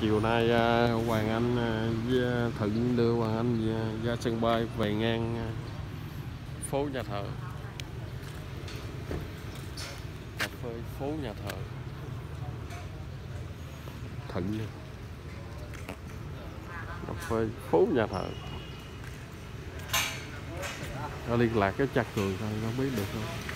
Chiều nay Hoàng Anh với Thuận đưa Hoàng Anh ra sân bay về ngang phố Nhà Thờ, cà phê phố Nhà Thờ. Thuận cà phê phố Nhà Thờ. Nó liên lạc cái Cha Cường thôi, không biết được không.